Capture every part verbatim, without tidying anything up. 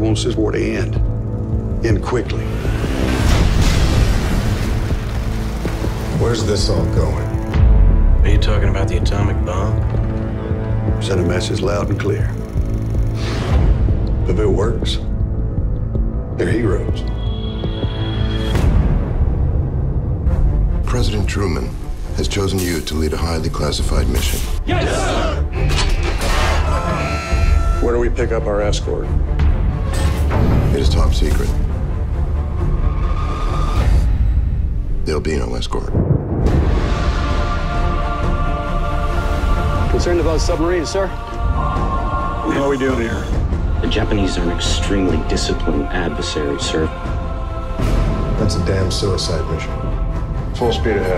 wants this war to end. End quickly. Where's this all going? Are you talking about the atomic bomb? Send a message loud and clear. If it works, they're heroes. President Truman has chosen you to lead a highly classified mission. Yes, sir! Where do we pick up our escort? It is top secret. There'll be no escort. Concerned about submarines, sir? What are we doing here? The Japanese are an extremely disciplined adversary, sir. That's a damn suicide mission. Full speed ahead.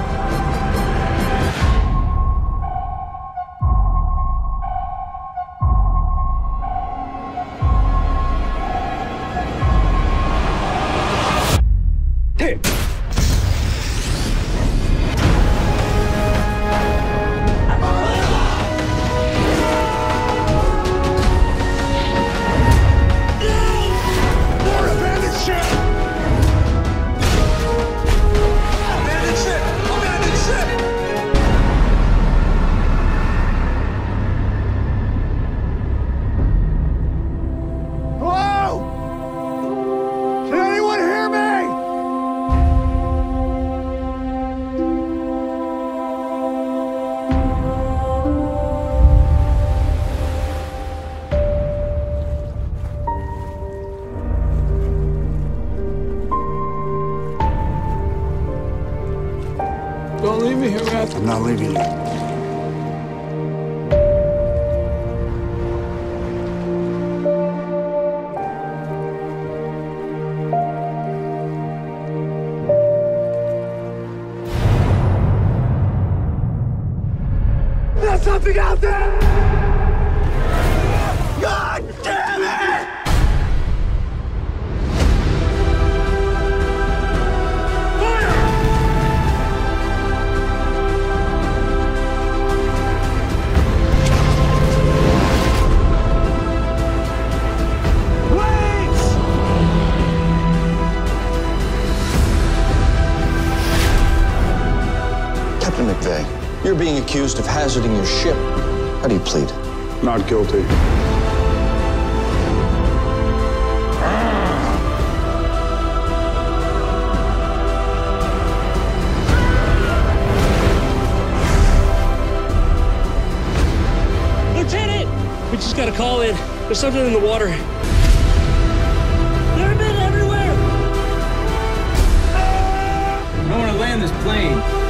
Don't leave me here, Matt. I'm not leaving you. There's something out there! God damn it! Captain McVeigh, you're being accused of hazarding your ship. How do you plead? Not guilty. Lieutenant! We just got a call in. There's something in the water. There are men everywhere! I don't want to land this plane.